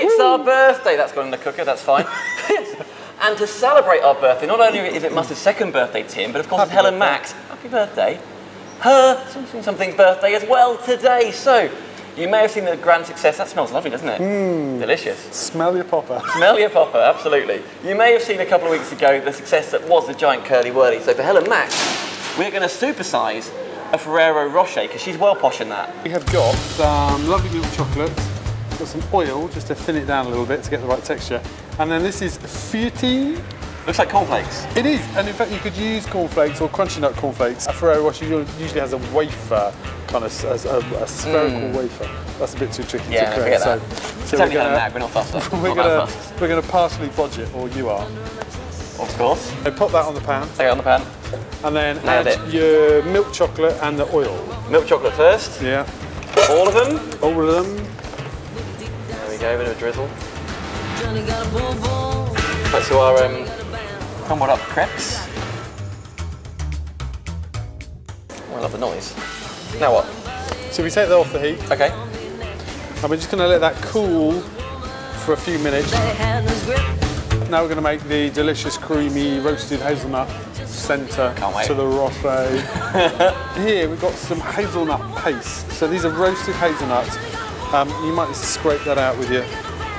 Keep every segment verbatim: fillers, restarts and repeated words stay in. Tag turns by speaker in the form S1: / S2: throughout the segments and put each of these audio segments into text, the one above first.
S1: It's our birthday. That's gone in the cooker, that's fine. And to celebrate our birthday, not only is it Mustard's second birthday, Tim, but of course
S2: Happy
S1: it's Helen
S2: birthday.
S1: Mack's happy birthday, her something something's birthday as well today. So you may have seen the grand success. That smells lovely, doesn't it?
S2: Mm.
S1: Delicious.
S2: Smell your popper.
S1: Smell your popper, absolutely. You may have seen a couple of weeks ago the success that was the giant curly whirly. So for Helen Mack, we're going to supersize a Ferrero Rocher because she's well posh in that.
S2: We have got some lovely milk chocolate, got some oil just to thin it down a little bit to get the right texture. And then this is feuty.
S1: Looks like cornflakes.
S2: It is, and in fact you could use cornflakes or crunchy nut cornflakes. A Ferrero Rocher usually has a wafer, kind of a, a, a spherical mm. wafer. That's a bit too tricky
S1: yeah,
S2: to create.
S1: So,
S2: so
S1: it's
S2: we're
S1: only
S2: gonna,
S1: Helen Mack, we're not fussed.
S2: We're going to we're going to partially bodge it, or you are.
S1: Of course.
S2: So pop that on the pan.
S1: Take it on the pan.
S2: And then
S1: Nailed
S2: add
S1: it.
S2: your milk chocolate and the oil.
S1: Milk chocolate first.
S2: Yeah.
S1: All of them.
S2: All of them.
S1: There we go, a bit of a drizzle. That's to our um, crumbled up crepes. Oh, I love the noise. Now what?
S2: So we take that off the heat.
S1: Okay.
S2: And we're just going to let that cool for a few minutes. Now we're going to make the delicious, creamy, roasted hazelnut centre to the Rocher. Here we've got some hazelnut paste. So these are roasted hazelnuts. Um, you might just scrape that out with you.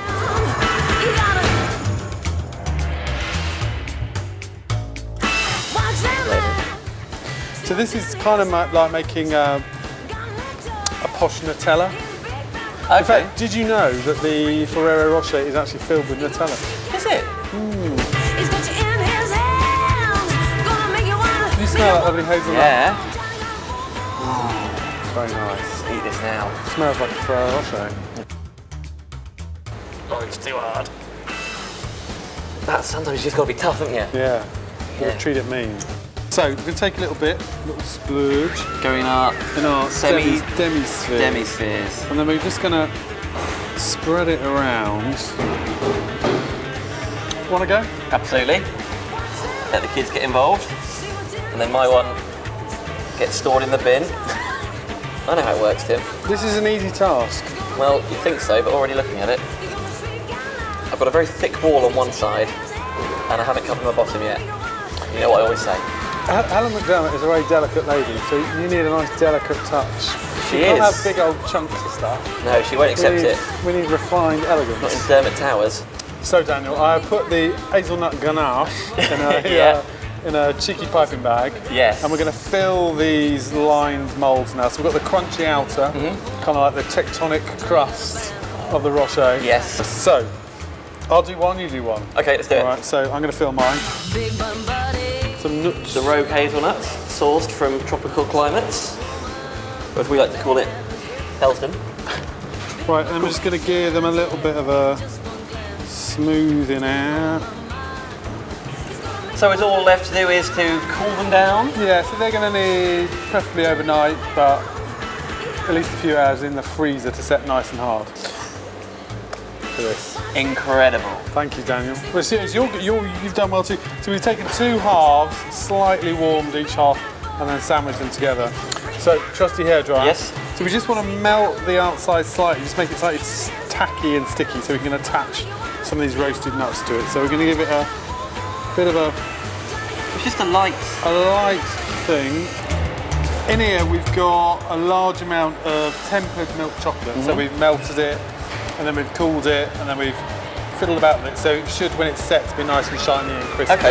S2: So this is kind of like making a, a posh Nutella.
S1: Okay.
S2: In fact, did you know that the Ferrero Rocher is actually filled with Nutella?
S1: Is it?
S2: Mm. Can you smell that lovely hazelnut?
S1: Yeah.
S2: Oh, very nice.
S1: Eat this now.
S2: It smells like a Ferrero Rocher.
S1: Oh, it's too hard. That sometimes you just got to be tough, haven't you?
S2: Yeah.
S1: Yeah.
S2: We'll treat it mean. So we're going to take a little bit, a little splurge.
S1: Going up.
S2: In our
S1: Semi
S2: demi spheres.
S1: Demi spheres.
S2: And then we're just going to spread it around. Want to go?
S1: Absolutely. Let the kids get involved. And then my one gets stored in the bin. I know how it works, Tim.
S2: This is an easy task.
S1: Well, you think so, but already looking at it. I've got a very thick wall on one side, and I haven't covered my bottom yet. You know what I always say.
S2: Helen McDermott is a very delicate lady, so you need a nice delicate touch.
S1: She
S2: you
S1: is.
S2: can't have big old chunks of stuff.
S1: No, she won't accept
S2: we need,
S1: it.
S2: We need refined elegance.
S1: Not in Dermot Towers.
S2: So Daniel, I put the hazelnut ganache in a,
S1: yeah.
S2: uh, in a cheeky piping bag.
S1: Yes.
S2: And we're going to fill these lined moulds now. So we've got the crunchy outer, mm-hmm. kind of like the tectonic crust of the Rocher.
S1: Yes.
S2: So, I'll do one, you do one.
S1: Okay, let's do it.
S2: All right, so I'm going to fill mine. Some nuts.
S1: The rogue hazelnuts, sourced from tropical climates, or as we like to call it, Helston.
S2: Right, and we're just going to give them a little bit of a smoothing out.
S1: So it's all left to do is to cool them down?
S2: Yeah, so they're going to need, preferably overnight, but at least a few hours in the freezer to set nice and hard. For this.
S1: Incredible.
S2: Thank you, Daniel. Well, serious, you're, you're, you've done well too. So we've taken two halves, slightly warmed each half, and then sandwiched them together. So, trusty hairdryer.
S1: Yes.
S2: So we just want to melt the outside slightly, just make it slightly tacky and sticky so we can attach some of these roasted nuts to it. So we're going to give it a bit of a...
S1: It's just a light...
S2: A light thing. In here we've got a large amount of tempered milk chocolate. Mm-hmm. So we've melted it, and then we've cooled it, and then we've fiddled about with it. So it should, when it's set, be nice and shiny and crispy.
S1: Okay.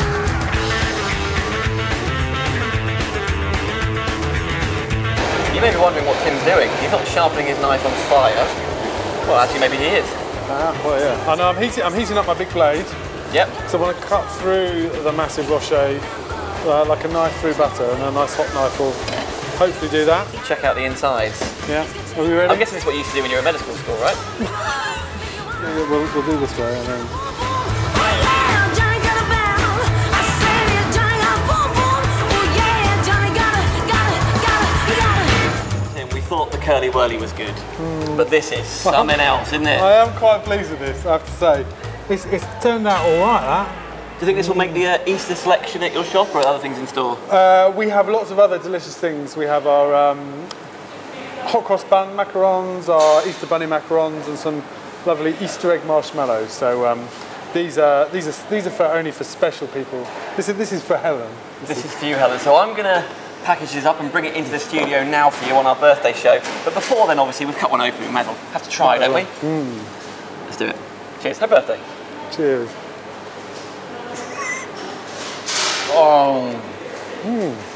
S1: You may be wondering what Tim's doing. He's not sharpening his knife on fire. Well, actually, maybe he is.
S2: Ah, well, yeah. I know, I'm heating, I'm heating up my big blade.
S1: Yep.
S2: So I want to cut through the massive Rocher uh, like a knife through butter, and a nice hot knife will hopefully do that.
S1: Check out the insides.
S2: Yeah. Are we ready?
S1: I'm guessing this is what you used to do when you were in medical school, right?
S2: Yeah, we'll, we'll do this way, and then...
S1: Thought the curly whirly was good, mm. but this is something else, isn't it?
S2: I am quite pleased with this, I have to say. It's, it's turned out all right, that.
S1: Do you think this will make the uh, Easter selection at your shop, or are other things in store?
S2: Uh, we have lots of other delicious things. We have our um, hot cross bun macarons, our Easter bunny macarons, and some lovely Easter egg marshmallows. So um, these are these are these are for only for special people. This is this is for Helen.
S1: This, this is for you, Helen. So I'm gonna package this up and bring it into the studio now for you on our birthday show. But before then, obviously, we've cut one open. We might as well have to try, don't we?
S2: Mm.
S1: Let's do it. Cheers. Happy birthday.
S2: Cheers.
S1: Oh.
S2: Mm.